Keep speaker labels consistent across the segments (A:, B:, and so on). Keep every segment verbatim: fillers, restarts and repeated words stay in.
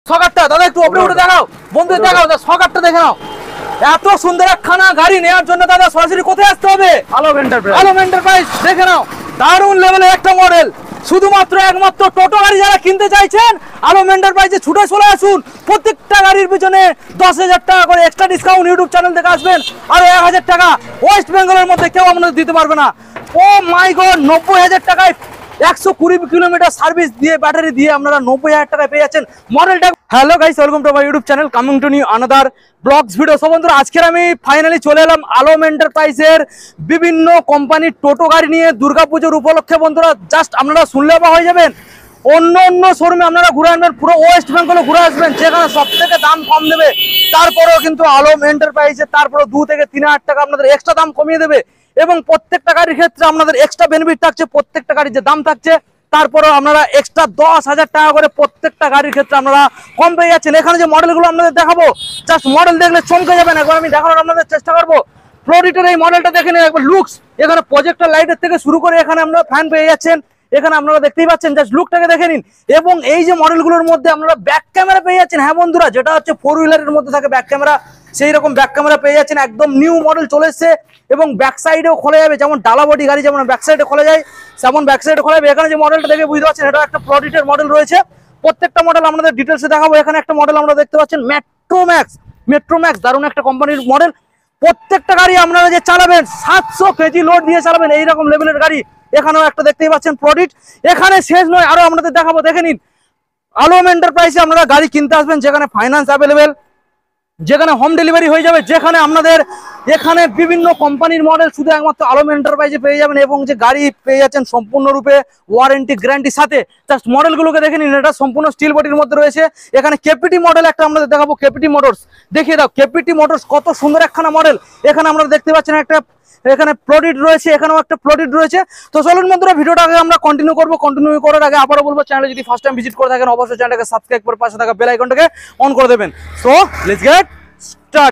A: ছকারটা দাদা একটু উপরে উঠে দেখাও, বন্ধু দেখাও, ছকারটা দেখে নাও। এত সুন্দর একখানা গাড়ি নেওয়ার জন্য দাদা সরাসরি কোথায় আসতে হবে?
B: আলম এন্টারপ্রাইজ।
A: আলম এন্টারপ্রাইজ দেখে নাও, দারুণ লেভেলের একটা মডেল। শুধুমাত্র একমাত্র টোটো গাড়ি যারা কিনতে চাইছেন আলম এন্টারপ্রাইজে ছুটে চলে আসুন। প্রত্যেকটা গাড়ির পিছনে দশ হাজার টাকা করে এক্সট্রা ডিসকাউন্ট ইউটিউব চ্যানেল থেকে আসবেন, আর এক হাজার টাকা ওয়েস্ট বেঙ্গলের মধ্যে কেউ আপনাদের দিতে পারবে না। ও মাই গড, নব্বই হাজার টাকায় একশো কুড়ি কিলোমিটার সার্ভিস দিয়ে ব্যাটারি দিয়ে আপনারা নব্বই হাজার টাকায় পেয়ে যাচ্ছেন মডেলটা। Hello guys, welcome to my YouTube channel, coming to new another vlogs video. সব বন্ধুরা, আজকের আমি ফাইনালি চলে এলাম আলম এন্টারপ্রাইজের বিভিন্ন কোম্পানির টোটো গাড়ি নিয়ে দুর্গাপুজোর উপলক্ষে। বন্ধুরা জাস্ট আপনারা শুনলে বা হয়ে যাবেন, অন্য অন্য শোরুমে আপনারা ঘুরে আসবেন, পুরো ওয়েস্ট বেঙ্গলে ঘুরে আসবেন, যেখানে সব থেকে দাম কম দেবে। তারপরেও কিন্তু আলম এন্টারপ্রাইজে তারপরে দু থেকে তিন হাজার টাকা আপনাদের এক্সট্রা দাম কমিয়ে দেবে, এবং প্রত্যেকটা গাড়ির ক্ষেত্রে আপনাদের এক্সট্রা বেনিফিট থাকছে। প্রত্যেকটা গাড়ির যে দাম থাকছে তারপরেও আপনারা এক্সট্রা দশ হাজার টাকা করে প্রত্যেকটা গাড়ির ক্ষেত্রে আপনারা কম পেয়ে যাচ্ছেন। এখানে যে মডেলগুলো আপনাদের দেখাবো, জাস্ট মডেল দেখলে চমকে যাবেন। একবার আমি দেখানোর আপনাদের চেষ্টা করবো। ফ্লোরিটের এই মডেলটা দেখে নিন একবার, লুকস, এখানে প্রজেক্টর লাইটের থেকে শুরু করে এখানে আপনারা ফ্যান পেয়ে যাচ্ছেন। এখানে আপনারা দেখতেই পাচ্ছেন, জাস্ট লুকটাকে দেখে নিন। এবং এই যে মডেলগুলোর মধ্যে আপনারা ব্যাক ক্যামেরা পেয়ে যাচ্ছেন। হ্যাঁ বন্ধুরা, যেটা হচ্ছে ফোর হুইলারের মধ্যে থাকে ব্যাক ক্যামেরা, সেই রকম ব্যাক ক্যামেরা পেয়ে যাচ্ছেন। একদম নিউ মডেল চলে এসছে, এবং ব্যাক সাইডেও খোলা যাবে, যেমন ডালা বডি গাড়ি যেমন ব্যাক সাইডে খোলা যায় তেমন ব্যাক সাইডে খোলা যাবে। এখানে যে মডেলটা দেখে বুঝতে পারছেন, এটা একটা ফ্লোরিটের মডেল রয়েছে। প্রত্যেকটা মডেল আপনাদের ডিটেলসে দেখাবো। এখানে একটা মডেল আমরা দেখতে পাচ্ছেন মেট্রো ম্যাক্স, মেট্রো ম্যাক্স দারুণ একটা কোম্পানির মডেল। প্রত্যেকটা গাড়ি আপনারা যে চালাবেন সাতশো কেজি লোড দিয়ে চালাবেন, এইরকম লেভেলের গাড়ি। এখানেও একটা দেখতেই পাচ্ছেন প্রডিট। এখানে শেষ নয়, আরো আপনাদের দেখাবো, দেখে নিন। আলম এন্টারপ্রাইজে আপনারা গাড়ি কিনতে আসবেন যেখানে ফাইন্যান্স অ্যাভেলেবেল, যেখানে হোম ডেলিভারি হয়ে যাবে, যেখানে আপনাদের এখানে বিভিন্ন কোম্পানির মডেল শুধু একমাত্র আলম এন্টারপ্রাইজে পেয়ে যাবেন, এবং যে গাড়ি পেয়ে যাচ্ছেন সম্পূর্ণরূপে ওয়ারেন্টি গ্যারান্টির সাথে। জাস্ট মডেলগুলোকে দেখে নিন, এটা সম্পূর্ণ স্টিল বডির মধ্যে রয়েছে। এখানে কেপিটি মডেল একটা আপনাদের দেখাবো, কেপিটি মোটরস দেখিয়ে দাও। কেপিটি মোটরস কত সুন্দর একখানা মডেল। এখানে আপনারা দেখতে পাচ্ছেন একটা এখানে প্লটিড রয়েছে, এখানেও একটা প্লটিড রয়েছে। তো চলুন বন্ধুরা, ভিডিওটাকে আমরা কন্টিনিউ করবো। কন্টিনিউ করার আগে আবারও বলবো, চ্যানেলে যদি ফার্স্ট টাইম ভিজিট করে থাকেন অবশ্যই চ্যানেলটাকে সাবস্ক্রাইব করে পাশে থাকা বেল আইকনটাকে অন করে দেবেন। So let's get start.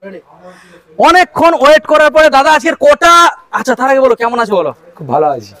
A: অনেকক্ষণ ওয়েট করার পরে দাদা আজকের কোটা, আচ্ছা তার আগে বলো কেমন আছো? বলো।
B: খুব ভালো আছি।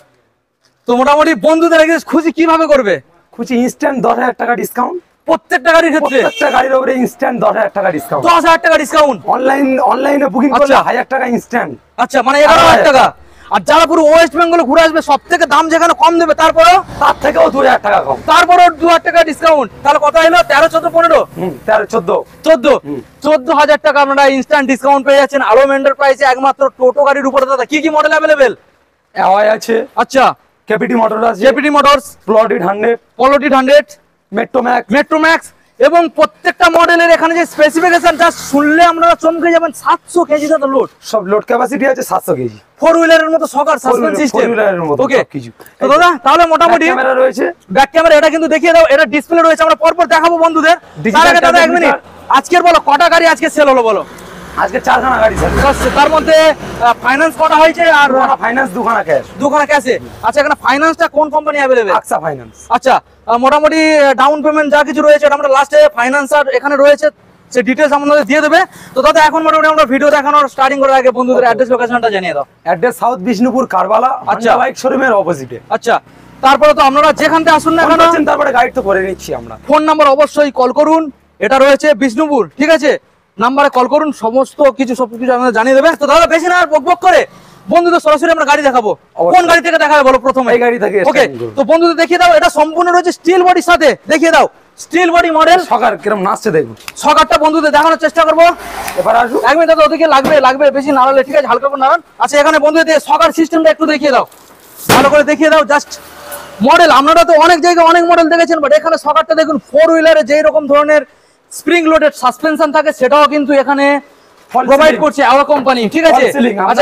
A: তো মোটামুটি বন্ধুদের খুশি কিভাবে করবে?
B: খুশি ইনস্ট্যান্ট দশ হাজার টাকা ডিসকাউন্ট
A: প্রত্যেকটা গাড়ির ক্ষেত্রে,
B: প্রত্যেকটা গাড়ির উপরে ইনস্ট্যান্ট দশ হাজার টাকা ডিসকাউন্ট,
A: দশ হাজার টাকা ডিসকাউন্ট।
B: অনলাইন অনলাইনে বুকিং করলে হাজার টাকা ইনস্ট্যান্ট।
A: আচ্ছা, মানে এগারো হাজার টাকা। আর যারা পুরো ওয়েস্ট বেঙ্গলে ঘুরে আসবে সব থেকে দাম যেখানে কম দেবে, তারপরেও
B: তার থেকেও দু হাজার টাকা কম,
A: তারপরেও দু হাজার টাকা ডিসকাউন্ট। তাহলে কত হলো? তেরো চোদ্দ পনেরো
B: তেরো চোদ্দ
A: চোদ্দ চোদ্দ হাজার টাকা আপনারা ইনস্ট্যান্ট ডিসকাউন্ট পেয়ে যাচ্ছেন আলম এন্টারপ্রাইজে একমাত্র টোটো গাড়ির উপরে। দাদা কি কি মডেল অ্যাভেলেবেল?
B: অ্যাওয়াই আছে,
A: আচ্ছা,
B: কেপিটি মোটর আছে,
A: কেপিটি মোটরস,
B: প্লটিড হান্ড্রেড,
A: পলোটিড hundred,
B: metro max,
A: metro max. এবং প্রত্যেকটা মডেলের এখানে যে স্পেসিফিকেশন জাস্ট শুনলে আপনারা চমকে যাবেন। সাতশো কেজি দাদা লোড,
B: সব লোড ক্যাপাসিটি আছে সাতশো কেজি,
A: ফোর হুইলারের মতো সকার সাসপেন্স সিস্টেম, ওকে কিছু। তো দাদা তাহলে মোটামুটি
B: ক্যামেরা রয়েছে,
A: ব্যাক ক্যামেরা এটা কিন্তু দেখিয়ে দাও, এটা ডিসপ্লে রয়েছে, আমরা পরপর দেখাবো বন্ধুদের। তার আগে দাদা এক মিনিট, আজকের বলো কটা গাড়ি আজকে সেল হলো বলো?
B: আজকে চারখানা গাড়ি স্যার,
A: তার মধ্যে ফাইন্যান্স কটা হয়েছে? আর
B: ফাইন্যান্স দুখানা ক্যাশ,
A: দুখানা ক্যাশে। আচ্ছা, এখানে ফাইন্যান্সটা কোন কোম্পানি অ্যাভেলেবেল?
B: আকসা ফাইন্যান্স।
A: আচ্ছা, মোটামুটি ডাউন পেমেন্ট যা কিছু রয়েছে আমরা লাস্টে ফাইন্যান্স আর এখানে রয়েছে, সে ডিটেইলস আমাদের দিয়ে দেবে। তো দাদা এখন মোটামুটি আমরা ভিডিও দেখানোর স্টার্টিং করার আগে বন্ধুদের অ্যাড্রেস লোকেশনটা জানিয়ে দাও।
B: অ্যাড্রেস সাউথ বিষ্ণুপুর কারবালা, আচ্ছা বাইক শোরুমের অপোজিটে।
A: আচ্ছা, তারপরে তো আপনারা যেখান থেকে আসুন না কেন,
B: তারপরে গাইড তো করে নিচ্ছি আমরা।
A: ফোন নাম্বার অবশ্যই কল করুন, এটা রয়েছে বিষ্ণুপুর, ঠিক আছে? নাম্বারে কল করুন, সমস্ত কিছু সব কিছু আমাদের জানিয়ে দেবে। তো দাদা বেশি না আর বক বক করে বন্ধুদের সরাসরি আমরা গাড়ি দেখাবো। কোন গাড়ি থেকে দেখাবে বলো প্রথমে?
B: এই গাড়ি থেকে।
A: ওকে, তো বন্ধুদের দেখিয়ে দাও, এটা সম্পূর্ণ রয়েছে স্টিল বডির সাথে, দেখিয়ে দাও স্টিল বডি মডেল।
B: সকার কিরকম নাচছে দেখুন,
A: সকারটা বন্ধুদের দেখানোর চেষ্টা করবো।
B: এবার আসুন,
A: এক মিনিট দাদা, ওদিকে লাগবে লাগবে বেশি নাড়ালে, ঠিক আছে? হালকা করে নাড়ান। আচ্ছা, এখানে বন্ধুদের সকার সিস্টেমটা একটু দেখিয়ে দাও, ভালো করে দেখিয়ে দাও। জাস্ট মডেল আপনারা তো অনেক জায়গায় অনেক মডেল দেখেছেন, বাট এখানে সকারটা দেখুন, ফোর হুইলারে যেই রকম ধরনের স্প্রিং লোডেড সাসপেনশন থাকে সেটাও কিন্তু এখানে প্রোভাইড করছে আওয়া কোম্পানি, ঠিক আছে? আচ্ছা,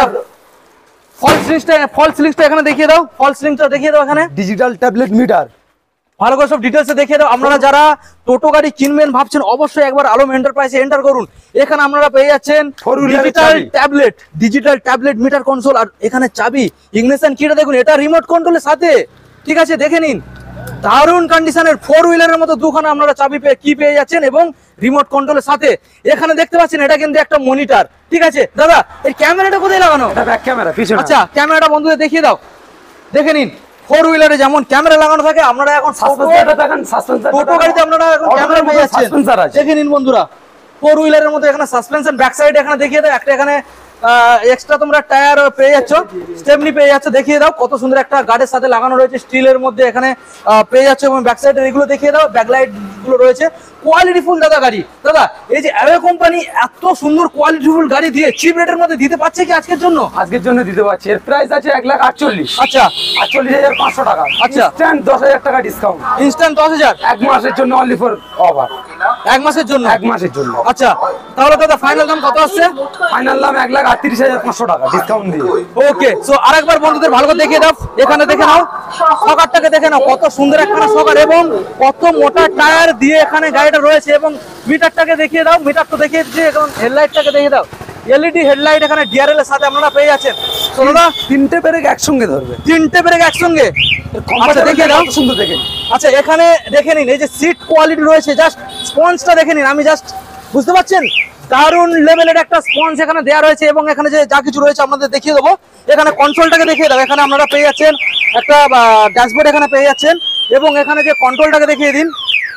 A: ফলস লিস্টটা ফলস লিস্টটা এখানে দেখিয়ে দাও, ফলস লিস্টটা দেখিয়ে দাও। এখানে
B: ডিজিটাল ট্যাবলেট মিটার,
A: ভালো করে সব ডিটেইলসে দেখিয়ে দাও। আপনারা যারা টোটো গাড়ি কিনবেন ভাবছেন অবশ্যই একবার আলম এন্টারপ্রাইজে এন্টার করুন। এখানে আপনারা পেয়ে যাচ্ছেন digital tablet, digital tablet meter console, আর এখানে চাবি, ইগনিশন কিটা দেখুন, এটা রিমোট কন্ট্রোলের সাথে, ঠিক আছে? দেখে নিন, দারুণ কন্ডিশনের ফোর হুইলারের মতো দুখানা আপনারা চাবি পেয়ে কি পেয়ে যাচ্ছেন, এবং রিমোট কন্ট্রোলের সাথে। এখানে দেখতে পাচ্ছেন এটা কিন্তু একটা মনিটর, ঠিক আছে? দাদা এই ক্যামেরাটা কোথায় লাগানো?
B: এটা ব্যাক ক্যামেরা, পিছনে।
A: আচ্ছা, ক্যামেরাটা বন্ধুদের দেখিয়ে দাও, দেখে নিন। ফোর হুইলারে যেমন ক্যামেরা লাগানো থাকে, আপনারা এখন
B: সাসপেন্সারটা দেখেন, সাসপেন্সার
A: টোটো গাড়িতে আপনারা এখন ক্যামেরা পেয়ে যাচ্ছেন।
B: সাসপেন্সার আছে,
A: দেখে নিন বন্ধুরা, ফোর হুইলারের মধ্যে এখানে সাসপেনশন, ব্যাক সাইডে এখানে দেখিয়ে দাও একটা, এখানে এক্সট্রা তোমরা টায়ার পেয়ে যাচ্ছ, স্টেপনি পেয়ে যাচ্ছ, দেখিয়ে দাও কত সুন্দর একটা গার্ডের সাথে লাগানো রয়েছে স্টিলের মধ্যে, এখানে আহ, পেয়ে যাচ্ছ। এবং ব্যাক সাইডে এগুলো দেখিয়ে দাও, ব্যাকলাইট গুলো রয়েছে, কোয়ালিটি ফুল দাদা গাড়ি। দাদা এই যে অ্যাওয়ে কোম্পানি এত সুন্দর কোয়ালিটি ফুল গাড়ি দিয়ে চিপ রেটের মধ্যে দিতে পারছে কি আজকের জন্য?
B: আজকের জন্য দিতে পারছি। এর প্রাইস আছে এক লাখ আটচল্লিশ,
A: আচ্ছা
B: আটচল্লিশ হাজার পাঁচশো টাকা।
A: আচ্ছা।
B: ইনস্ট্যান্ট দশ হাজার টাকা ডিসকাউন্ট,
A: ইনস্ট্যান্ট দশ হাজার
B: এক মাসের জন্য, অনলি ফর অফার,
A: এক মাসের জন্য,
B: এক মাসের জন্য।
A: আচ্ছা তাহলে দাদা ফাইনাল দাম কত আসছে?
B: ফাইনাল দাম এক লাখ আটত্রিশ হাজার পাঁচশো টাকা ডিসকাউন্ট দিয়ে।
A: ওকে, সো আরেকবার বন্ধুদের ভালো করে দেখিয়ে দাও, এখানে দেখে নাও সকারটাকে, দেখে নাও কত সুন্দর একখানা সকার এবং কত মোটা টায়ার দিয়ে এখানে গাড়িটা রয়েছে। এবং মিটারটাকে দেখিয়ে দাও, মিটার তো দেখিয়ে দিচ্ছি, এখন হেডলাইটটাকে দেখিয়ে দাও, এলইডি হেডলাইট এখানে ডিআরএল এর সাথে আপনারা পেয়ে যাচ্ছেন। তো দাদা
B: তিনটে ব্রেক একসঙ্গে ধরবে,
A: তিনটে ব্রেক একসঙ্গে, আচ্ছা দেখিয়ে দাও,
B: সুন্দর দেখেন।
A: আচ্ছা এখানে দেখে নিন, এই যে সিট কোয়ালিটি রয়েছে, জাস্ট স্পঞ্জটা দেখে নিন, আমি জাস্ট বুঝতে পারছেন দারুণ লেভেলের একটা স্পঞ্জ এখানে দেওয়া রয়েছে। এবং এখানে যে যা কিছু রয়েছে আপনাদের দেখিয়ে দেবো, এখানে কন্ট্রোলটাকে দেখিয়ে দাও, এখানে আপনারা পেয়ে যাচ্ছেন একটা ড্যাশবোর্ড এখানে পেয়ে যাচ্ছেন। এবং এখানে যে কন্ট্রোলটাকে দেখিয়ে দিন,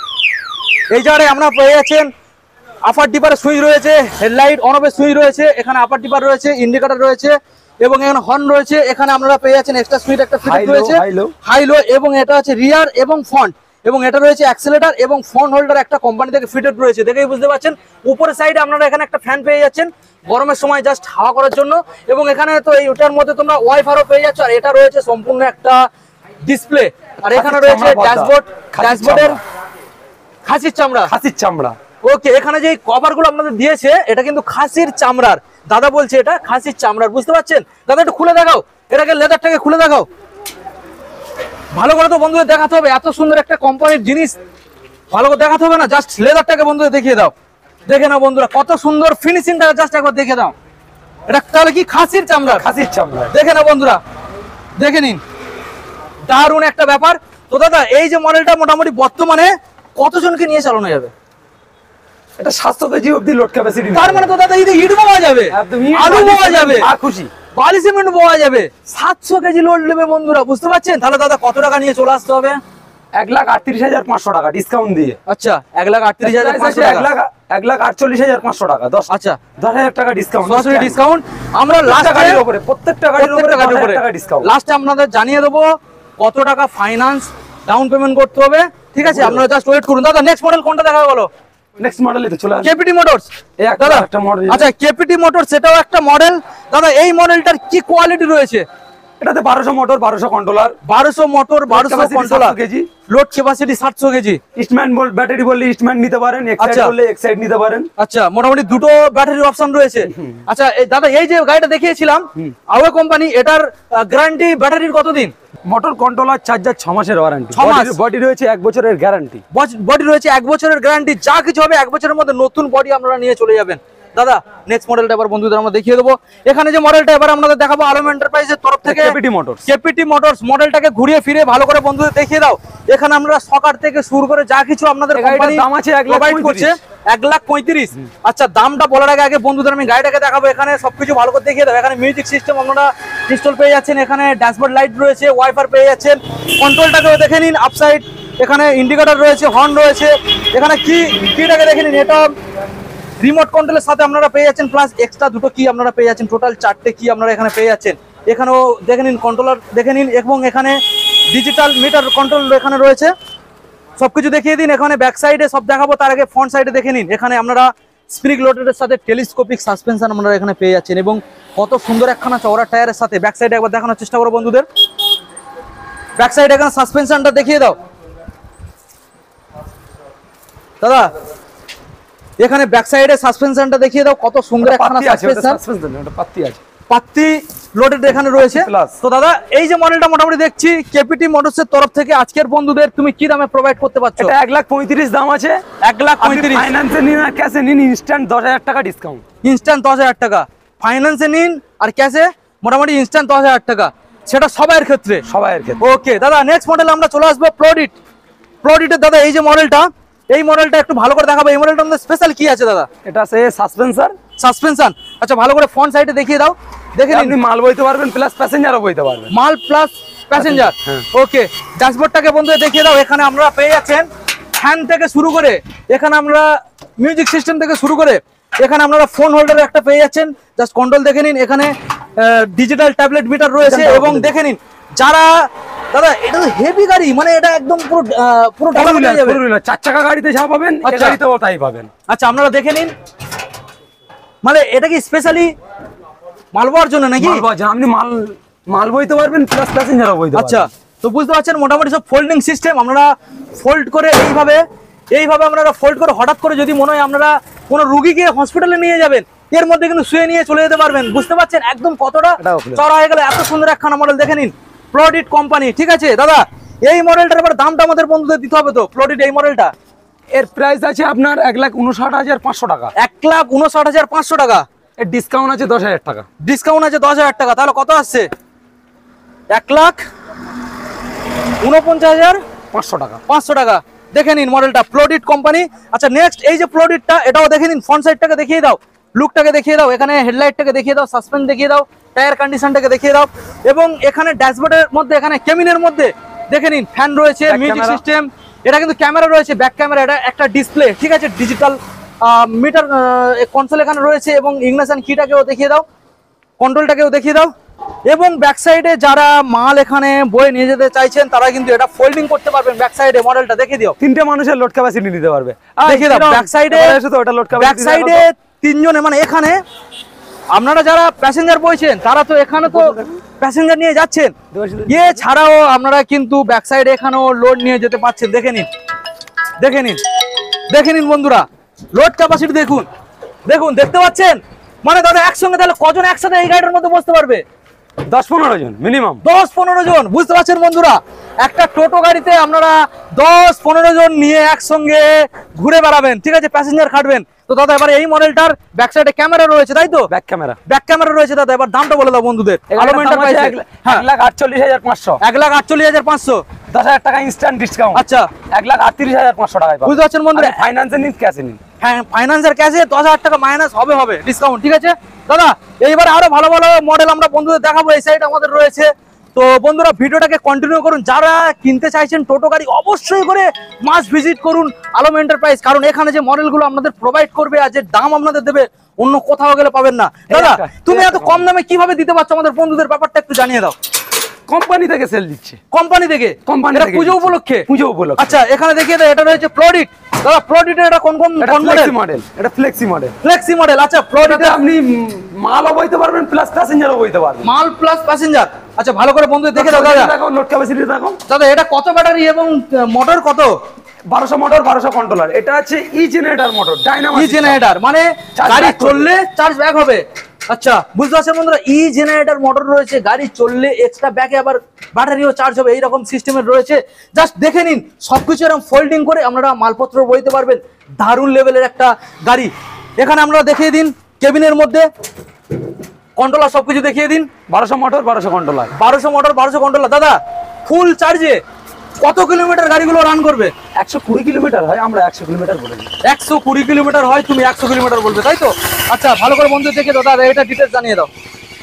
A: এই জায়গায় আপনারা পেয়ে যাচ্ছেন আপার ডিপারের সুইচ রয়েছে, হেডলাইট অন অফের সুইচ রয়েছে, এখানে আপার ডিপার রয়েছে, ইন্ডিকেটর রয়েছে এবং এখানে হর্ন রয়েছে। এখানে আপনারা পেয়ে যাচ্ছেন এক্সট্রা সুইচ একটা ফিট রয়েছে, হাই লো, এবং এটা হচ্ছে রিয়ার এবং ফ্রন্ট, এবং এটা রয়েছে অ্যাক্সেলেটর এবং ফোন হোল্ডার একটা কোম্পানি থেকে ফিটেড রয়েছে, দেখেই বুঝতে পারছেন। উপরের সাইডে আপনারা এখানে একটা ফ্যান পেয়ে যাচ্ছেন গরমের সময় জাস্ট হাওয়া করার জন্য। এবং এখানে তো এই ওটার মধ্যে তোমরা ওয়াইফারও পেয়ে যাচ্ছ। আর এটা রয়েছে সম্পূর্ণ একটা ডিসপ্লে, আর এখানে রয়েছে ড্যাশবোর্ড, ড্যাশবোর্ডের খাসির চামড়া,
B: খাসির চামড়া।
A: ওকে, এখানে যে কভার গুলো আপনাদের দিয়েছে এটা কিন্তু খাসির চামড়ার, দাদা বলছে এটা খাসির চামড়ার, বুঝতে পারছেন? দাদা একটু খুলে দেখাও, এটাকে লেদারটাকে খুলে দেখাও ভালো করে, তো বন্ধুদের দেখাতে হবে, এত সুন্দর একটা কোম্পানির জিনিস ভালো করে দেখাতে হবে না, জাস্ট লেদারটাকে বন্ধুদের দেখিয়ে দাও। দেখে নাও বন্ধুরা কত সুন্দর ফিনিশিংটা, জাস্ট একবার দেখে দাও, এটা তাহলে কি খাসির চামড়া,
B: খাসির চামড়া।
A: দেখে নাও বন্ধুরা, দেখে নিন, দারুণ একটা ব্যাপার। তো দাদা এই যে মডেলটা মোটামুটি বর্তমানে কতজনকে নিয়ে চালানো যাবে?
B: এটা সাতশো কেজি অবধি লোড ক্যাপাসিটি।
A: তার মানে তো দাদা ইট ইট পাওয়া যাবে, আলু পাওয়া যাবে,
B: আর খুশি
A: বালি সিমেন্ট পাওয়া যাবে, সাতশো কেজি লোড নেবে বন্ধুরা, বুঝতে পারছেন? তাহলে দাদা কত টাকা নিয়ে চলে আসতে হবে?
B: এক লাখ আটত্রিশ হাজার পাঁচশো টাকা ডিসকাউন্ট দিয়ে।
A: আচ্ছা এক লাখ আটত্রিশ হাজার পাঁচশো
B: এক লাখ এক লাখ আটচল্লিশ হাজার পাঁচশো টাকা, দশ
A: আচ্ছা
B: দশ হাজার টাকা ডিসকাউন্ট,
A: সরাসরি ডিসকাউন্ট। আমরা লাস্ট
B: গাড়ির উপরে, প্রত্যেকটা গাড়ির উপরে
A: গাড়ির উপরে
B: টাকা ডিসকাউন্ট।
A: লাস্টে আপনাদের জানিয়ে দেবো কত টাকা ফাইনান্স ডাউন পেমেন্ট করতে হবে, ঠিক আছে? আপনারা জাস্ট ওয়েট করুন। দাদা নেক্সট মডেল কোনটা দেখা বলো?
B: নেক্সট মডেলে তো চলে আসবে
A: কেপিটি মোটরস,
B: এই
A: দাদা
B: একটা মডেল।
A: আচ্ছা কেপিটি মোটরস এটাও একটা মডেল। দাদা এই মডেলটার কি কোয়ালিটি রয়েছে?
B: এটাতে বারোশো মোটর, বারোশো কন্ট্রোলার,
A: বারোশো মোটর, বারোশো কন্ট্রোলার,
B: কেজি
A: লোড ক্যাপাসিটি সাতশো কেজি।
B: ইস্টম্যান বল ব্যাটারি বললে ইস্টম্যান নিতে পারেন, এক্সাইড বললে এক্সাইড নিতে পারেন।
A: আচ্ছা মোটামুটি দুটো ব্যাটারির অপশন রয়েছে। আচ্ছা এই দাদা এই যে গাড়িটা দেখিয়েছিলাম আওয়ে কোম্পানি, এটার গ্যারান্টি ব্যাটারির কতদিন?
B: মোটর কন্ট্রোলার চার্জার ছ মাসের ওয়ারেন্টি,
A: ছ মাস।
B: বডি রয়েছে এক বছরের গ্যারান্টি,
A: বডি রয়েছে এক বছরের গ্যারান্টি, যা কিছু হবে এক বছরের মধ্যে নতুন বডি আপনারা নিয়ে চলে যাবেন। দাদা নেক্সট মডেলটা এবার বন্ধুদের আমরা দেখিয়ে দেবো। এখানে যে মডেলটা এবার আপনাদের দেখাবো আলম এন্টারপ্রাইজের তরফ থেকে,
B: কেপিটি মোটরস।
A: কেপিটি মোটরস মডেলটাকে ঘুরিয়ে ফিরে ভালো করে বন্ধুদের দেখিয়ে দাও। এখানে আমরা সকার থেকে শুরু করে যা কিছু আপনাদের কোম্পানি
B: দাম আছে এক লাখ
A: প্রোভাইড করছে এক লাখ পঁয়ত্রিশ। আচ্ছা দামটা বলার আগে আগে বন্ধুদের আমি গাড়িটাকে দেখাবো। এখানে সবকিছু ভালো করে দেখিয়ে দাও। এখানে মিউজিক সিস্টেম আপনারা ইনস্টল পেয়ে যাচ্ছেন, এখানে ড্যাশবোর্ড লাইট রয়েছে, ওয়াইফার পেয়ে যাচ্ছেন, কন্ট্রোলটাকেও দেখে নিন, আপসাইড এখানে ইন্ডিকেটর রয়েছে, হর্ন রয়েছে, এখানে কি কিটাকে দেখে নিন, এটা রিমোট কন্ট্রোলের সাথে আপনারা পেয়ে যাচ্ছেন, প্লাস এক্সট্রা দুটো কি আপনারা পেয়ে যাচ্ছেন, টোটাল চারটে কি আপনারা এখানে পেয়ে যাচ্ছেন। এখানেও দেখে নিন কন্ট্রোলার দেখে নিন, এবং এখানে ডিজিটাল মিটার কন্ট্রোল এখানে রয়েছে, সবকিছু দেখিয়ে দিন। এখানে ব্যাক সাইডে সব দেখাবো, তার আগে ফ্রন্ট সাইডে দেখে নিন। এখানে আপনারা স্প্রিং লোডের সাথে টেলিস্কোপিক সাসপেনশন আপনারা এখানে পেয়ে যাচ্ছেন, এবং কত সুন্দর একখানা চওড়া টায়ারের সাথে। ব্যাক সাইডে একবার দেখানোর চেষ্টা করো বন্ধুদের, ব্যাক সাইডে এখানে সাসপেনশনটা দেখিয়ে দাও দাদা। এখানে ব্যাক সাইডে সাসপেনশনটা দেখিয়ে দাও, কত সুন্দর একখানা সাসপেনশন,
B: ওটা পাত্তি আছে,
A: পাত্তি লোডেড এখানে রয়েছে। তো দাদা এই যে মডেলটা মোটামুটি দেখছি কেপিটি মোটরসের তরফ থেকে আজকের বন্ধুদের তুমি কি দামে প্রোভাইড করতে পারছো?
B: এটা এক লাখ পঁয়ত্রিশ দাম আছে,
A: এক লাখ পঁয়ত্রিশ।
B: ফাইন্যান্সে নিন আর ক্যাশে নিন, ইনস্ট্যান্ট দশ হাজার টাকা ডিসকাউন্ট,
A: ইনস্ট্যান্ট দশ হাজার টাকা ফাইন্যান্সে নিন আর ক্যাশে মোটামুটি ইনস্ট্যান্ট দশ হাজার টাকা, সেটা সবাইয়ের ক্ষেত্রে,
B: সবাইয়ের ক্ষেত্রে।
A: ওকে দাদা নেক্সট মডেল আমরা চলে আসবো প্রোডিট। প্রোডিটের দাদা এই যে মডেলটা, এই মডেলটা একটু ভালো করে দেখাবো। এই মডেলটার মধ্যে স্পেশাল কি আছে দাদা?
B: এটা আছে সাসপেন্সার,
A: সাসপেনশন। আচ্ছা ভালো করে ফ্রন্ট সাইডে দেখিয়ে দাও, দেখে
B: আপনি মাল বইতে পারবেন প্লাস প্যাসেঞ্জারও বইতে পারবেন,
A: মাল প্লাস প্যাসেঞ্জার
B: হ্যাঁ।
A: ওকে, ড্যাশবোর্ডটাকে বন্ধু দেখিয়ে দাও। এখানে আমরা পেয়ে যাচ্ছেন ফ্যান থেকে শুরু করে, এখানে আমরা মিউজিক সিস্টেম থেকে শুরু করে, এখানে আপনারা ফোন হোল্ডার একটা পেয়ে যাচ্ছেন। জাস্ট কন্ট্রোল দেখে নিন, এখানে ডিজিটাল ট্যাবলেট মিটার রয়েছে। এবং দেখে নিন যারা দাদা, এটা তো হেভি গাড়ি, মানে এটা একদম পুরো আহ, পুরো ঢালা হয়ে যাবে।
B: চার চাকা গাড়িতে যা পাবেন এই
A: আচ্ছা।
B: গাড়িতেও তাই পাবেন।
A: আচ্ছা, আপনারা দেখে নিন, মানে এটা কি স্পেশালি মাল বওয়ার জন্য নাকি?
B: মাল বাজার, আপনি মাল মাল বইতে পারবেন, প্লাস প্যাসেঞ্জারও বইতে পারবেন।
A: আচ্ছা, তো বুঝতে পারছেন মোটামুটি সব ফোল্ডিং সিস্টেম। আপনারা ফোল্ড করে এইভাবে এইভাবে আপনারা ফোল্ড করে হঠাৎ করে যদি মনে হয় আপনারা কোনো রুগীকে হসপিটালে নিয়ে যাবেন, এর মধ্যে কিন্তু শুয়ে নিয়ে চলে যেতে পারবেন। বুঝতে পারছেন একদম কতটা
B: এটাও clear।
A: চড়া হয়ে গেল। এত সুন্দর একখানা মডেল দেখে নিন, প্লডিট কোম্পানি। ঠিক আছে দাদা, এই মডেলটার এবার দামটা আমাদের বন্ধুদের দিতে হবে তো। প্লডিট এই মডেলটা
B: এর প্রাইস আছে আপনার এক লাখ উনষাট হাজার পাঁচশো টাকা।
A: এক লাখ উনষাট হাজার পাঁচশো টাকা।
B: এর ডিসকাউন্ট আছে দশ হাজার টাকা।
A: ডিসকাউন্ট আছে দশ হাজার টাকা। তাহলে কত আসছে? এক লাখ উনপঞ্চাশ হাজার
B: পাঁচশো টাকা।
A: পাঁচশো টাকা। দেখে নিন মডেলটা, প্লডিট কোম্পানি। আচ্ছা, নেক্সট এই যে প্লডিটটা, এটাও দেখে নিন। ফ্রন্ট সাইডটাকে দেখিয়ে দাও, লুকটাকে দেখিয়ে দাও, এখানে হেডলাইটটাকে দেখিয়ে দাও, সাসপেন্স দেখিয়ে দাও, টায়ার কন্ডিশনটাকে দেখিয়ে দাও। এবং এখানে ড্যাশবোর্ডের মধ্যে, এখানে কেবিনের মধ্যে দেখে নিন ফ্যান রয়েছে,
B: Back
A: মিউজিক
B: camera।
A: সিস্টেম, এটা কিন্তু ক্যামেরা রয়েছে, ব্যাক ক্যামেরা, এটা একটা ডিসপ্লে। ঠিক আছে, ডিজিটাল মিটার কনসোল এখানে রয়েছে। এবং ইগনিশন কিটাকেও দেখিয়ে দাও, কন্ট্রোলটাকেও দেখিয়ে দাও। এবং ব্যাক সাইডে যারা মাল এখানে বয়ে নিয়ে যেতে চাইছেন তারা কিন্তু এটা ফোল্ডিং করতে পারবেন। ব্যাক সাইডে মডেলটা দেখিয়ে দিও,
B: তিনটে মানুষের লোড ক্যাপাসিটি নিতে পারবে।
A: দেখিয়ে দাও। ব্যাক সাইডে
B: ওটা লোড
A: ব্যাক সাইডে তিনজনে, মানে এখানে আপনারা যারা প্যাসেঞ্জার বইছেন তারা তো এখানে তো প্যাসেঞ্জার নিয়ে যাচ্ছেন, এ ছাড়াও আপনারা কিন্তু ব্যাক সাইডে এখানেও লোড নিয়ে যেতে পারছেন। দেখে নিন, দেখে নিন, দেখে নিন বন্ধুরা, লোড ক্যাপাসিটি দেখুন, দেখুন, দেখতে পাচ্ছেন? মানে দাদা একসঙ্গে তাহলে কজন একসাথে এই গাড়িটার মধ্যে বসতে পারবে?
B: দশ পনেরো জন মিনিমাম।
A: দশ পনেরো জন। বুঝতে পারছেন বন্ধুরা, একটা টোটো গাড়িতে আপনারা দশ পনেরো জন নিয়ে একসঙ্গে ঘুরে বেড়াবেন। ঠিক আছে, প্যাসেঞ্জার খাটবেন। তো দাদা এবার এই মডেলটার ব্যাক সাইডে ক্যামেরা রয়েছে, তাই তো?
B: ব্যাক ক্যামেরা
A: ব্যাক ক্যামেরা রয়েছে। দাদা এবার দামটা বলে দাও বন্ধুদের।
B: এক লাখ আটচল্লিশ হাজার পাঁচশো।
A: এক লাখ আটচল্লিশ হাজার পাঁচশো।
B: দশ হাজার টাকা ইনস্ট্যান্ট ডিসকাউন্ট।
A: আচ্ছা,
B: এক লাখ আটত্রিশ হাজার পাঁচশো টাকায় পাবেন।
A: বুঝতে পারছেন বন্ধুরা,
B: ফাইন্যান্সে নিন, ক্যাশে নিন।
A: হ্যাঁ, ফাইন্যান্সের ক্যাশে দশ হাজার টাকা মাইনাস হবে হবে ডিসকাউন্ট। ঠিক আছে দাদা, এইবার আরো ভালো ভালো মডেল আমরা বন্ধুদের দেখাবো, এই সাইড আমাদের রয়েছে। তো বন্ধুরা ভিডিওটাকে কন্টিনিউ করুন। যারা কিনতে চাইছেন টোটো গাড়ি, অবশ্যই করে মাস্ট ভিজিট করুন আলম এন্টারপ্রাইজ, কারণ এখানে যে মডেলগুলো আপনাদের প্রোভাইড করবে আর যে দাম আপনাদের দেবে অন্য কোথাও গেলে পাবেন না। দাদা তুমি এত কম দামে কিভাবে দিতে পারছো আমাদের বন্ধুদের, ব্যাপারটা একটু জানিয়ে দাও।
B: কোম্পানি থেকে সেল দিচ্ছে।
A: কোম্পানি থেকে?
B: কোম্পানি
A: এটা
B: থেকে
A: পুজো
B: দিচ্ছে।
A: উপলক্ষে?
B: পুজো উপলক্ষে।
A: আচ্ছা, এখানে দেখিয়ে দাও, এটা রয়েছে প্লডিট। দাদা প্লডিটের এটা কোন কোন
B: এটা
A: কোন মডেল?
B: Flexi model. এটা ফ্লেক্সি মডেল।
A: Flexi model. আচ্ছা, প্লডিটে
B: আপনি মালও বইতে পারবেন, প্লাস প্যাসেঞ্জারও বইতে পারবেন।
A: মাল প্লাস প্যাসেঞ্জার। আচ্ছা, ভালো করে বন্ধু দেখে দাও দাদা।
B: দেখো লোড ক্যাপাসিটি দেখো
A: দাদা, এটা কত ব্যাটারি এবং মোটর কত?
B: বারোশো মোটর, বারোশো কন্ট্রোলার। এটা আছে e generator motor, dynamo
A: e generator, মানে
B: Charge
A: গাড়ি
B: back করবে।
A: চললে চার্জ ব্যাক হবে। আচ্ছা, বুঝতে পারছেন বন্ধুরা, ই জেনারেটর মোটর রয়েছে, গাড়ি চললে এক্সট্রা ব্যাকে আবার ব্যাটারিও চার্জ হবে, এইরকম সিস্টেমের রয়েছে। জাস্ট দেখে নিন, সবকিছু এরকম ফোল্ডিং করে আপনারা মালপত্র বইতে পারবেন। দারুণ লেভেলের একটা গাড়ি। এখানে আমরা দেখিয়ে দিন কেবিনের মধ্যে কন্ট্রোলার, সবকিছু দেখিয়ে দিন।
B: বারোশো মোটর, বারোশো কন্ট্রোলার।
A: বারোশো মোটর, বারোশো কন্ট্রোলার। দাদা ফুল চার্জে কত কিলোমিটার গাড়িগুলো রান করবে?
B: একশো কুড়ি কিলোমিটার হয়, আমরা একশো কিলোমিটার বলে দিই।
A: একশো কুড়ি কিলোমিটার হয়, তুমি একশো কিলোমিটার বলবে, তাই তো? আচ্ছা, ভালো করে বন্ধু দেখে দাও দাদা, এটা ডিটেলস জানিয়ে দাও।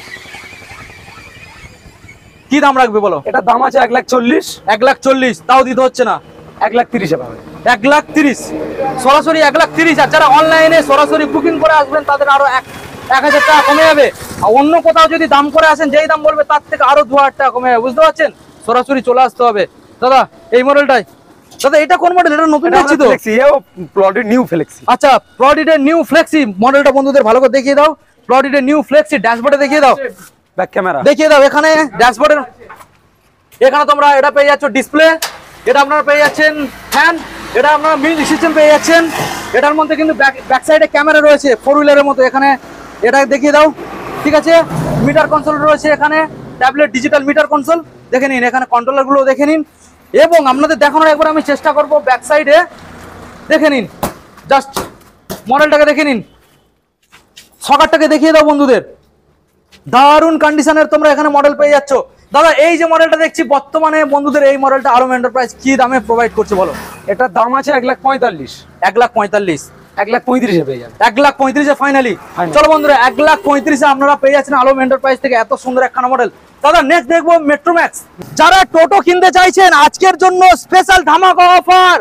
A: কি দাম রাখবে বলো?
B: এটা দাম আছে এক লাখ চল্লিশ।
A: এক লাখ চল্লিশ, তাও দিতে হচ্ছে না।
B: এক লাখ তিরিশে পাবে।
A: এক লাখ তিরিশ, সরাসরি এক লাখ তিরিশ। আর যারা অনলাইনে সরাসরি বুকিং করে আসবেন তাদের আরো এক এক হাজার টাকা কমে যাবে। আর অন্য কোথাও যদি দাম করে আসেন, যেই দাম বলবে তার থেকে আরো দু হাজার টাকা কমে যাবে। বুঝতে পারছেন? সরাসরি চলে আসতে হবে। দাদা এই মডেলটাই, দাদা এটা কোন মডেল? এটা নতুন দেখছি তো।
B: ফ্লেক্সি, এও প্লডিট নিউ ফ্লেক্সি।
A: আচ্ছা, প্লডিটের নিউ ফ্লেক্সি মডেলটা বন্ধুদের ভালো করে দেখিয়ে দাও। প্লডিটের নিউ ফ্লেক্সি ড্যাশবোর্ডে দেখিয়ে দাও,
B: ব্যাক ক্যামেরা
A: দেখিয়ে দাও। এখানে ড্যাশবোর্ডের এখানে তোমরা এটা পেয়ে যাচ্ছ ডিসপ্লে, এটা আপনারা পেয়ে যাচ্ছেন ফ্যান, এটা আপনারা মিউজিক সিস্টেম পেয়ে যাচ্ছেন। এটার মধ্যে কিন্তু ব্যাক ব্যাক সাইডে ক্যামেরা রয়েছে ফোর হুইলারের মতো। এখানে এটা দেখিয়ে দাও। ঠিক আছে, মিটার কনসোল রয়েছে এখানে, ট্যাবলেট ডিজিটাল মিটার কনসোল দেখে নিন। এখানে কন্ট্রোলারগুলো দেখে নিন। এবং আপনাদের দেখানোর একবার আমি চেষ্টা করব ব্যাক সাইডে, দেখে নিন। জাস্ট মডেলটাকে দেখে নিন, সকারটাকে দেখিয়ে দাও বন্ধুদের। দারুণ কন্ডিশনের তোমরা এখানে মডেল পেয়ে যাচ্ছ। দাদা এই যে মডেলটা দেখছি বর্তমানে বন্ধুদের, এই মডেলটা আলম এন্টারপ্রাইজ কি দামে প্রোভাইড করছে বলো?
B: এটার দাম আছে এক লাখ পঁয়তাল্লিশ।
A: এক লাখ পঁয়তাল্লিশ,
B: এক লাখ পঁয়ত্রিশে পেয়ে যাবে।
A: এক লাখ পঁয়ত্রিশে ফাইনালি। চলো বন্ধুরা, এক লাখ পঁয়ত্রিশে আপনারা পেয়ে যাচ্ছেন আলম এন্টারপ্রাইজ থেকে এত সুন্দর একখানা মডেল। দাদা নেক্সট দেখবো মেট্রোম্যাক্স। যারা টোটো কিনতে চাইছেন আজকের জন্য স্পেশাল ধামাকা অফার,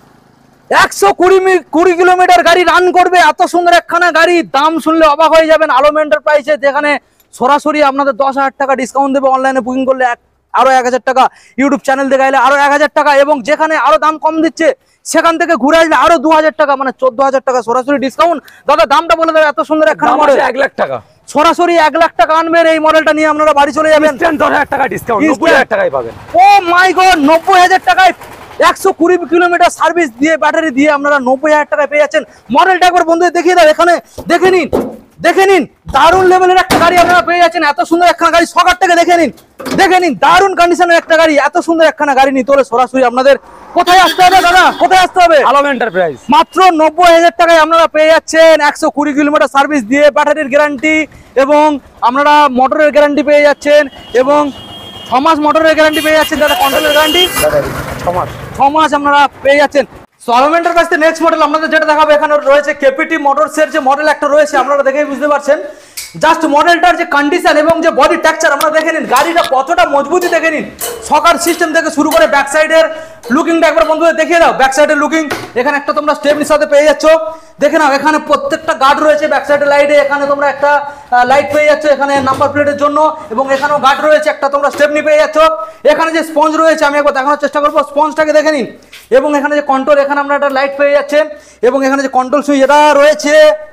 A: একশো কুড়ি কুড়ি কিলোমিটার গাড়ি রান করবে, এত সুন্দর একখানা গাড়ি, দাম শুনলে অবাক হয়ে যাবেন। আলম এন্টারপ্রাইজে যেখানে সরাসরি আপনাদের দশ হাজার টাকা ডিসকাউন্ট দেবে অনলাইনে বুকিং করলে, এক আরো এক হাজার টাকা, ইউটিউব চ্যানেল দেখে এলে আরো এক হাজার টাকা, এবং যেখানে আরো দাম কম দিচ্ছে সেখান থেকে ঘুরে আসলে আরো দু হাজার টাকা, মানে চোদ্দ হাজার টাকা সরাসরি ডিসকাউন্ট। দাদা দামটা বলে দেবে, এত সুন্দর একখানা মডেল
B: এক লাখ টাকা,
A: সরাসরি এক লাখ টাকা আনবেন, এই মডেলটা নিয়ে আপনারা বাড়ি চলে যাবেন,
B: দশ হাজার টাকা ডিসকাউন্ট, নব্বই হাজার টাকায় পাবেন।
A: ও মাই গড, নব্বই হাজার টাকায় একশো কুড়ি কিলোমিটার সার্ভিস দিয়ে ব্যাটারি দিয়ে আপনারা নব্বই হাজার টাকায় পেয়ে যাচ্ছেন। মডেলটা একবার বন্ধুদের দেখিয়ে দাও, এখানে দেখে নিন, দেখে নিন, দারুণ লেভেলের একটা গাড়ি আপনারা পেয়ে যাচ্ছেন। এত সুন্দর একখানা গাড়ি, সকারটাকে দেখে নিন, দেখে নিন, দারুণ কন্ডিশনের একটা গাড়ি, এত সুন্দর একখানা গাড়ি নিতে হলে সরাসরি আপনাদের কোথায় আসতে হবে দাদা, কোথায় আসতে হবে?
B: আলম এন্টারপ্রাইজ।
A: মাত্র নব্বই হাজার টাকায় আপনারা পেয়ে যাচ্ছেন একশো কুড়ি কিলোমিটার সার্ভিস দিয়ে ব্যাটারির গ্যারান্টি, এবং আপনারা মোটরের গ্যারান্টি পেয়ে যাচ্ছেন, এবং ছ মাস মোটরের গ্যারান্টি পেয়ে যাচ্ছেন দাদা, কন্ট্রোলের গ্যারান্টি
B: ছ মাস
A: ছ মাস আপনারা পেয়ে যাচ্ছেন। আলম এন্টারপ্রাইজের নেক্সট মডেল আপনাদের যেটা দেখাবো, এখানে রয়েছে কেপিটি মোটরসের যে মডেল একটা রয়েছে, আপনারা দেখেই বুঝতে পারছেন। জাস্ট মডেলটার যে কন্ডিশন এবং যে বডি টেক্সচার আপনারা দেখে নিন, গাড়িটা কতটা মজবুতি দেখে নিন, সকার সিস্টেম থেকে শুরু করে ব্যাক সাইডের লুকিংটা একবার বন্ধুদের দেখিয়ে দাও। ব্যাক সাইডের লুকিং, এখানে একটা তোমরা স্টেপনির সাথে পেয়ে যাচ্ছ, দেখে নাও, এখানে প্রত্যেকটা গার্ড রয়েছে ব্যাক সাইডের লাইটে, এখানে তোমরা একটা লাইট পেয়ে যাচ্ছ এখানে নাম্বার প্লেটের জন্য, এবং এখানেও গার্ড রয়েছে, একটা তোমরা স্টেপনি পেয়ে যাচ্ছ। এখানে যে স্পঞ্জ রয়েছে আমি একবার দেখানোর চেষ্টা করবো, স্পঞ্জটাকে দেখে নিন, এবং এখানে যে কন্ট্রোল, এখানে আমরা একটা লাইট পেয়ে যাচ্ছেন, এবং এখানে যে কন্ট্রোল সুইচ এটা রয়েছে,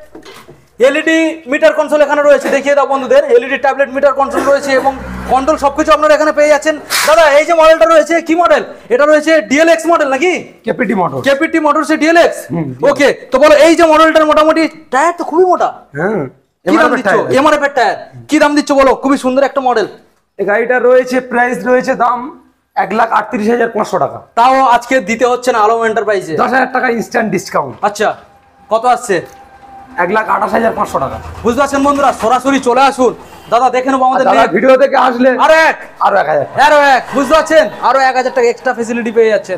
A: এলইডি মিটার কনসোল এখানে রয়েছে, দেখিয়ে দাও বন্ধুদের, এলইডি ট্যাবলেট মিটার কনসোল রয়েছে, এবং কন্ট্রোল সবকিছু আপনারা এখানে পেয়ে যাচ্ছেন। দাদা এই যে মডেলটা রয়েছে কি মডেল? এটা রয়েছে ডিএলএক্স মডেল নাকি?
B: কেপিটি মোটর,
A: কেপিটি মোটরসে ডিএলএক্স। ওকে, তো বলো এই যে মডেলটার মোটামুটি টায়ার তো খুবই মোটা,
B: হ্যাঁ,
A: কি দাম দিচ্ছ? এমআরএফ এর টায়ার কি দাম দিচ্ছ বলো? খুবই সুন্দর একটা মডেল।
B: এই গাড়িটা রয়েছে, প্রাইস রয়েছে দাম এক লাখ আটত্রিশ হাজার পাঁচশো টাকা,
A: তাও আজকে দিতে হচ্ছে না আলম এন্টারপ্রাইজে,
B: দশ হাজার টাকা ইনস্ট্যান্ট ডিসকাউন্ট।
A: আচ্ছা কত আসছে?
B: এক লাখ আঠাশ হাজার পাঁচশো টাকা।
A: বুঝতে পারছেন বন্ধুরা, সরাসরি চলে আসুন দাদা, দেখে নেবো আমাদের
B: ভিডিও থেকে আসলে
A: আরো এক
B: আরো এক হাজার
A: আরো এক বুঝতে পারছেন, আরো এক হাজার টাকা এক্সট্রা ফেসিলিটি পেয়ে যাচ্ছেন।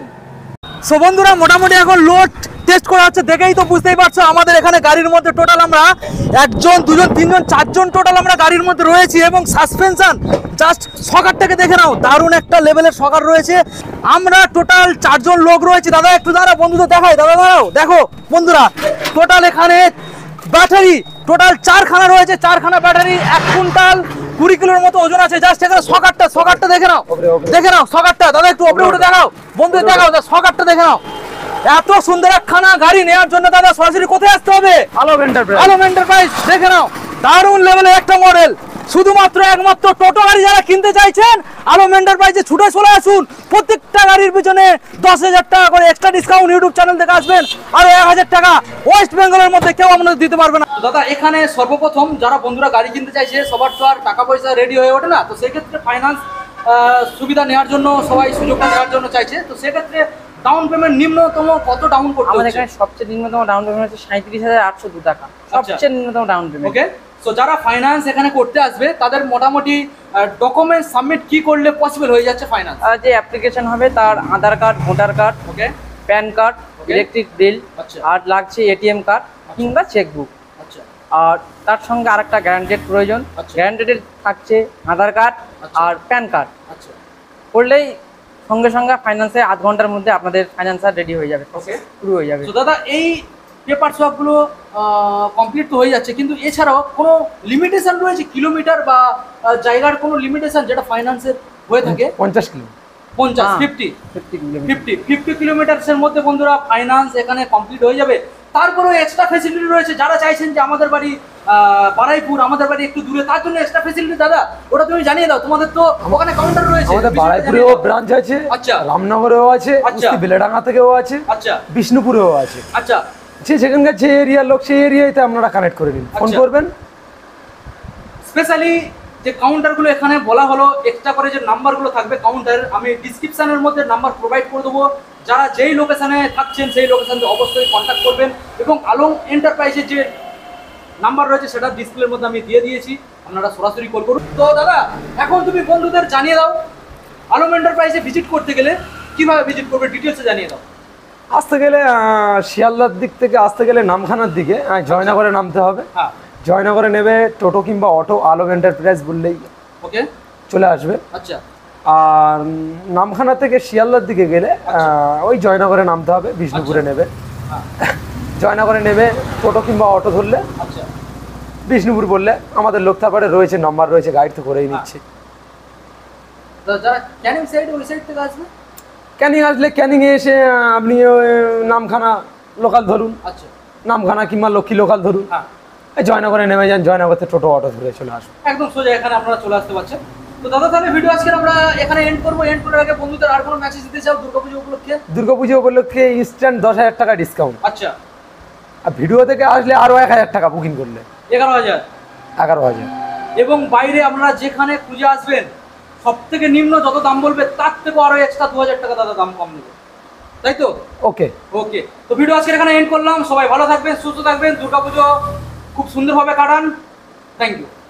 A: সো বন্ধুরা মোটামুটি এখন লোড টেস্ট করা হচ্ছে, দেখেই তো বুঝতেই পারছো আমাদের এখানে গাড়ির মধ্যে টোটাল আমরা একজন দুজন তিনজন চারজন টোটাল আমরা গাড়ির মধ্যে রয়েছি, এবং সাসপেনশন জাস্ট সকারটাকে দেখে নাও, দারুণ একটা লেভেলের সকার রয়েছে। আমরা টোটাল চারজন লোক রয়েছে। দাদা একটু দাঁড়াও, বন্ধুদের দেখাই, দাদা দাঁড়াও, দেখো বন্ধুরা টোটাল এখানে ব্যাটারি টোটাল চারখানা রয়েছে, চারখানা ব্যাটারি, এক কুইন্টাল কুড়ি কিলোর মতো ওজন আছে। জাস্ট এখানে সকারটা সকারটা দেখে নাও, দেখে নাও সকারটা, দাদা একটু ওপরে উঠে দেখাও, বন্ধু দেখাও সকারটা দেখে নাও। এত সুন্দর একখানা গাড়ি নেওয়ার জন্য দাদা সরাসরি কোথায় আসতে হবে?
B: আলম এন্টারপ্রাইজ।
A: আলম এন্টারপ্রাইজ দেখে নাও, দারুণ লেভেলের একটা মডেল, শুধুমাত্র একমাত্র টোটো গাড়ি যারা কিনতে চাইছেন আলম এন্টারপ্রাইজে ছুটে চলে আসুন। প্রত্যেকটা গাড়ির পিছনে দশ হাজার টাকা করে এক্সট্রা ডিসকাউন্ট, ইউটিউব চ্যানেল থেকে আসবেন আরো এক হাজার টাকা, ওয়েস্ট বেঙ্গলের মধ্যে কেউ আপনাদের দিতে পারবে না। দাদা এখানে সর্বপ্রথম যারা বন্ধুরা গাড়ি কিনতে চাইছে সবার তো আর টাকা পয়সা রেডি হয়ে ওঠে না, তো সেক্ষেত্রে ফাইন্যান্স সুবিধা নেওয়ার জন্য সবাই সুযোগটা নেওয়ার জন্য চাইছে, তো সেক্ষেত্রে ডাউন পেমেন্ট নিম্নতম কত ডাউন করতে হবে?
C: আমাদের এখানে সবচেয়ে নিম্নতম ডাউন পেমেন্ট হচ্ছে সাঁইত্রিশ হাজার আটশো দু টাকা, সবচেয়ে নিম্নতম ডাউন পেমেন্ট।
A: ওকে, তো যারা ফাইন্যান্স এখানে করতে আসবে তাদের মোটামুটি ডকুমেন্ট সাবমিট কি করলে পসিবল হয়ে যাচ্ছে ফাইন্যান্স?
C: আর যে অ্যাপ্লিকেশন হবে তার Aadhaar card, voter card,
A: okay,
C: PAN card, electric bill,
A: আচ্ছা,
C: আর লাগছে এটিএম কার্ড কিংবা চেকবুক।
A: আচ্ছা,
C: আর তার সঙ্গে আরেকটা গ্যারান্টেড প্রয়োজন,
A: আচ্ছা।
C: গ্যারান্টেডের থাকছে আধার কার্ড
A: আচ্ছা।
C: আর প্যান কার্ড।
A: আচ্ছা,
C: করলেই সঙ্গে সঙ্গে ফাইন্যান্সে আধ ঘন্টার মধ্যে আপনাদের ফাইন্যান্সার রেডি হয়ে যাবে,
A: ওকে,
C: শুরু হয়ে যাবে।
A: তো দাদা এই পেপার সবগুলো কমপ্লিট তো হয়ে যাচ্ছে, কিন্তু এছাড়াও কোনো লিমিটেশন রয়েছে কিলোমিটার বা আহ, জায়গার কোনো লিমিটেশন যেটা ফাইন্যান্সের হয়ে থাকে?
B: পঞ্চাশ কিলো,
A: পঞ্চাশ
C: হ্যাঁ।
A: Fifty
C: fifty kilometre
A: fifty fifty কিলোমিটার্সের মধ্যে বন্ধুরা ফাইন্যান্স এখানে কমপ্লিট হয়ে যাবে। তারপরেও এক্সট্রা ফেসিলিটি রয়েছে, যারা চাইছেন যে আমাদের বাড়ি আহ, বারাইপুর, আমাদের বাড়ি একটু দূরে, তার জন্য এক্সট্রা ফেসিলিটি দাদা ওটা তুমি জানিয়ে দাও। তোমাদের তো ওখানে কাউন্টার রয়েছে,
B: আমাদের বারাইপুরেও ব্রাঞ্চ আছে,
A: আচ্ছা,
B: রামনগরেও আছে,
A: আচ্ছা,
B: বেলেডাঙ্গা থেকেও আছে,
A: আচ্ছা,
B: বিষ্ণুপুরেও আছে।
A: আচ্ছা,
B: যে যেখানকার যে এরিয়ার লোক সেই এরিয়াতে আপনারা কানেক্ট করে নিন, ফোন
A: আচ্ছা।
B: করবেন।
A: স্পেশালি যে কাউন্টারগুলো এখানে বলা হলো, এক্সট্রা করে যে নাম্বারগুলো থাকবে কাউন্টার, আমি ডিসক্রিপশনের মধ্যে নাম্বার প্রোভাইড করে দেবো। যারা যেই লোকেশনে থাকছেন সেই লোকেশনে অবশ্যই কন্ট্যাক্ট করবেন, এবং আলম এন্টারপ্রাইজের যে নাম্বার রয়েছে সেটা ডিসপ্লের মধ্যে আমি দিয়ে দিয়েছি, আপনারা সরাসরি কল করুন। তো দাদা এখন তুমি বন্ধুদের জানিয়ে দাও আলম এন্টারপ্রাইজে ভিজিট করতে গেলে কিভাবে ভিজিট করবে, ডিটেলসে জানিয়ে দাও।
B: আসতে গেলে আহ, শিয়ালদার দিক থেকে আসতে গেলে নামখানার দিকে আহ, জয়নগরে নামতে হবে।
A: হ্যাঁ,
B: জয়নগরে নেবে টোটো কিংবা অটো, আলম এন্টারপ্রাইজ বললেই
A: ওকে,
B: চলে আসবে।
A: আচ্ছা
B: আর নামখানা থেকে শিয়ালদার দিকে গেলে আহ, ওই জয়নগরে নামতে হবে, বিষ্ণুপুরে নেবে। জয়নগরে নেবে টোটো কিংবা অটো ধরলে,
A: আচ্ছা
B: বিষ্ণুপুর বললে আমাদের লোক তারপরে রয়েছে, নাম্বার রয়েছে, গাইড তো করেই নিচ্ছে।
A: তো যারা ক্যানিং সাইড ওই সাইড থেকে আসবে,
B: ক্যানিং আসলে ক্যানিংয়ে এসে আহ, আপনি ওই নামখানা লোকাল ধরুন,
A: আচ্ছা
B: নামখানা কিংবা লক্ষ্মী লোকাল ধরুন,
A: হ্যাঁ
B: এই জয়নগরে নেমে যান, জয়নগর থেকে টোটো অটো ধরে চলে আসুন।
A: একদম সোজা এখানে আপনারা চলে আসতে পারছেন। তো দাদা তাহলে ভিডিও আজকে আমরা এখানে এন্ড করবো। এন্ড করার আগে বন্ধুদের আর কোনো মেসেজ দিতে চাও দুর্গাপুজো উপলক্ষে?
B: দুর্গাপুজো উপলক্ষে ইনস্ট্যান্ট দশ হাজার টাকা ডিসকাউন্ট,
A: আচ্ছা
B: আর ভিডিও থেকে আসলে আরও এক হাজার টাকা বুকিং করলে
A: এগারো হাজার
B: এগারো হাজার।
A: এবং বাইরে আপনারা যেখানে খুঁজে আসবেন সব থেকে নিম্ন যত দাম বলবে তার থেকে আরো এক্সট্রা দু হাজার টাকা দাদা দাম কম নেবে, তাই তো?
B: ওকে
A: ওকে, তো ভিডিও আজকে এখানে এন্ড করলাম। সবাই ভালো থাকবেন, সুস্থ থাকবেন, দুর্গাপুজো খুব সুন্দরভাবে কাটান। Thank you.